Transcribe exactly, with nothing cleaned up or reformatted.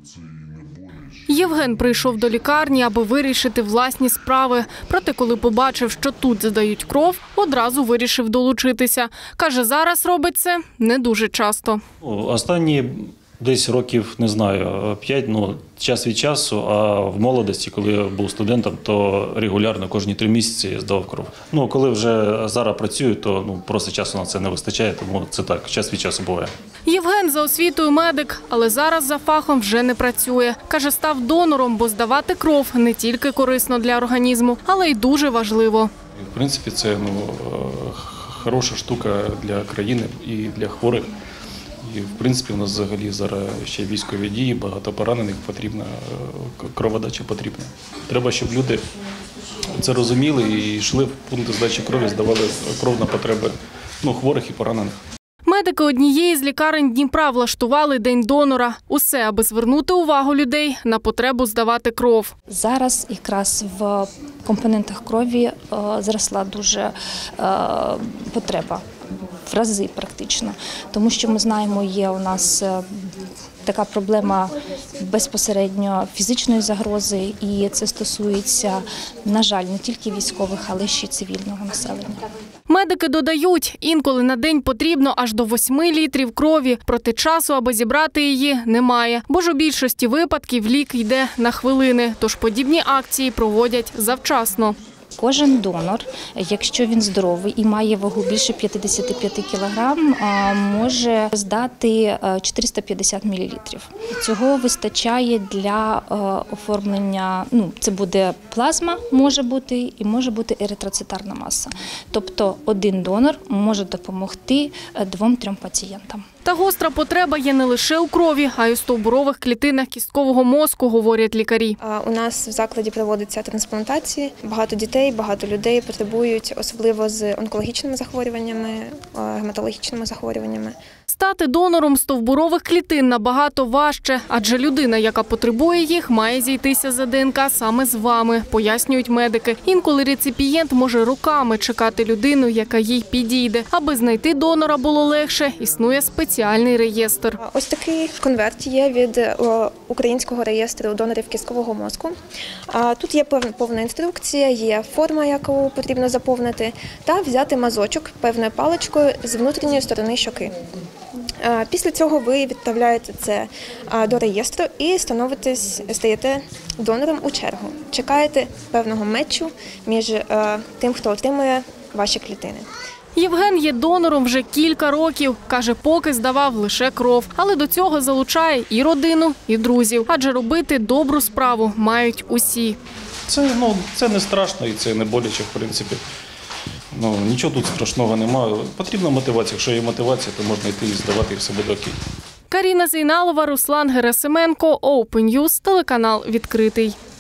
Євген прийшов до лікарні, аби вирішити власні справи. Проте, коли побачив, що тут здають кров, одразу вирішив долучитися. Каже, зараз робить це не дуже часто. Останні десь років, не знаю, п'ять, ну, час від часу, а в молодості, коли я був студентом, то регулярно кожні три місяці здавав кров. Ну, коли вже зараз працюю, то ну, просто часу на це не вистачає, тому це так, час від часу буває. Євген за освітою медик, але зараз за фахом вже не працює. Каже, став донором, бо здавати кров не тільки корисно для організму, але й дуже важливо. В принципі, це ну, хороша штука для країни і для хворих. І, в принципі, у нас взагалі зараз ще військові дії, багато поранених, потрібна кроводача потрібна. Треба, щоб люди це розуміли і йшли в пункти здачі крові, здавали кров на потреби ну, хворих і поранених. Медики однієї з лікарень Дніпра влаштували День донора. Усе, аби звернути увагу людей на потребу здавати кров. Зараз якраз в компонентах крові зросла дуже потреба. В рази практично, тому що ми знаємо, є у нас така проблема безпосередньо фізичної загрози, і це стосується, на жаль, не тільки військових, але ще й цивільного населення. Медики додають, інколи на день потрібно аж до восьми літрів крові, проте часу, аби зібрати її, немає. Бо ж у більшості випадків лік йде на хвилини, тож подібні акції проводять завчасно. Кожен донор, якщо він здоровий і має вагу більше п'ятдесят п'ять кілограм, може здати чотириста п'ятдесят мілілітрів. Цього вистачає для оформлення, ну, це буде плазма, може бути, і може бути еритроцитарна маса. Тобто один донор може допомогти двом-трьом пацієнтам. Та гостра потреба є не лише у крові, а й у стовбурових клітинах кісткового мозку, говорять лікарі. У нас в закладі проводяться трансплантації. Багато дітей, багато людей потребують, особливо з онкологічними захворюваннями, гематологічними захворюваннями. Стати донором стовбурових клітин набагато важче, адже людина, яка потребує їх, має зійтися за ДНК саме з вами, пояснюють медики. Інколи реципієнт може роками чекати людину, яка їй підійде. Аби знайти донора було легше, існує спеціальний реєстр. Ось такий конверт є від Українського реєстру донорів кісткового мозку. Тут є повна інструкція, є форма, яку потрібно заповнити, та взяти мазочок певною паличкою з внутрішньої сторони щоки. Після цього ви відправляєте це до реєстру і становитесь, стаєте донором у чергу. Чекаєте певного метчу між тим, хто отримує ваші клітини. Євген є донором вже кілька років. Каже, поки здавав лише кров. Але до цього залучає і родину, і друзів. Адже робити добру справу мають усі. Це, ну, це не страшно і це не боляче, в принципі. Ну, нічого тут страшного немає. Потрібна мотивація. Якщо є мотивація, то можна йти і здавати, і все буде окей. Каріна Зейналова, Руслан Герасименко, Open News, телеканал «Відкритий».